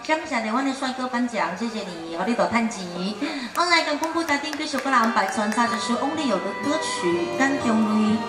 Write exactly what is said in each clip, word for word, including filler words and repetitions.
感谢你，阮的帅哥颁奖，谢谢你，和你多趁钱。我来跟公布家庭继续给人百传唱的是翁立友的歌曲《感动你》。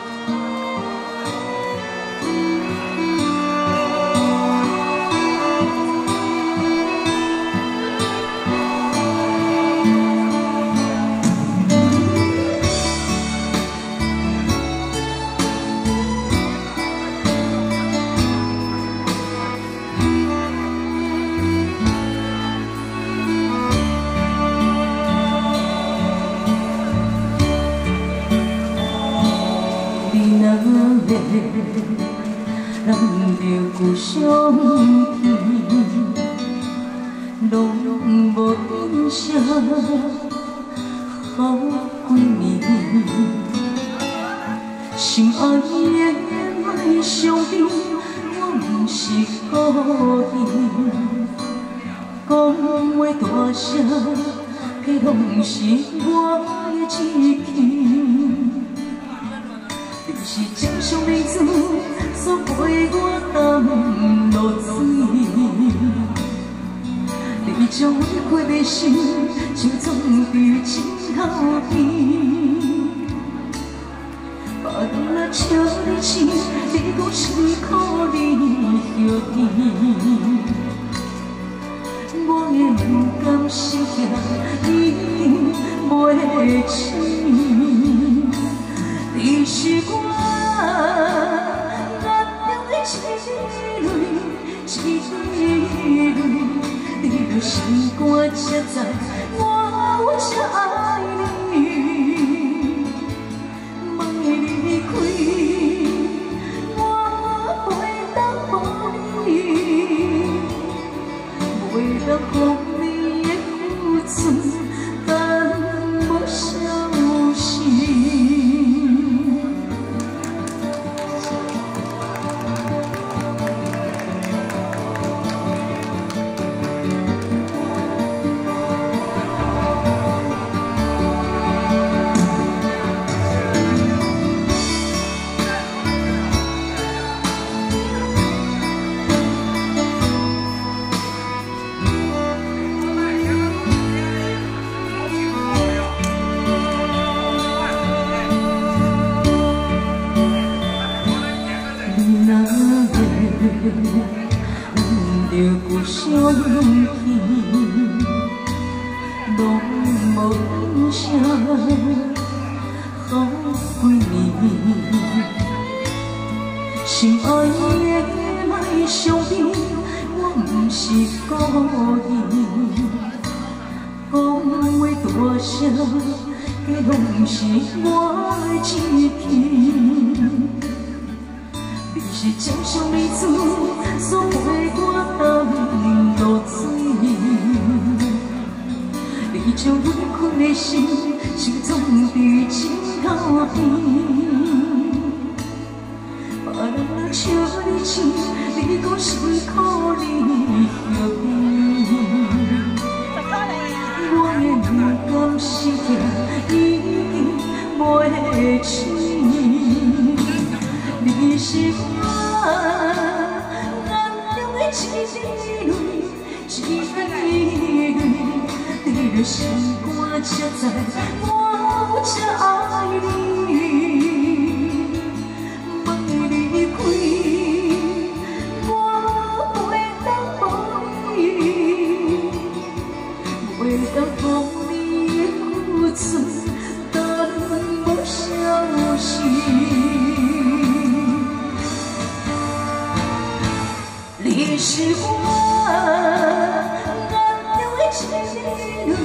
咱着旧相见，拢无印象，好几年。心爱的莫伤悲，我毋是故意。讲话大声，迄拢是我的志气。 是掌上明珠，所陪我淡落水。你将我开的心，就藏伫枕头边。别人若笑你痴，你讲是可你晓甜。我的不甘心已经袂醒，你是我。 一泪一泪，你的心肝才知我有这爱你，莫离开，我袂当放你，袂当放你的付出，但无消息。 着旧相见，拢无印象，好几年。心爱的莫伤悲，我毋是故意。讲话大声，迄拢是我的志气。 你是掌上明珠，所陪我淡落水。你将我困的心，就藏伫枕头边。别人若笑你痴，你讲是可你晓甜。我的不甘心已经袂醒。 你是我眼中的一泪，一泪，你的心肝才知我有这爱你，莫离开，我袂当放你，袂当放你的付出，但无消息。 你是我眼中的一泪，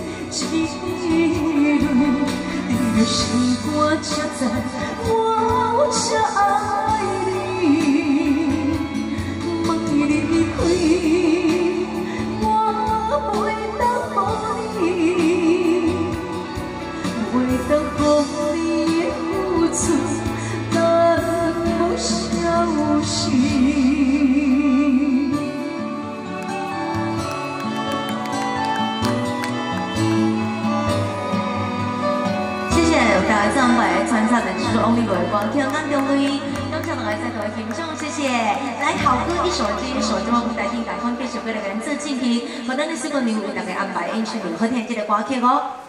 一泪，你的心肝才知我有这爱你，莫离开，我袂当放你，袂当放你的付出，但无消息。 大家上来传唱的就是翁立友的歌，听感动你。 众来再多的欣赏，谢谢。来，好歌一首接一首，这么舞台顶台风继续为了个人做进行，可能你是个名为大家安排演出，好听这个歌曲哦。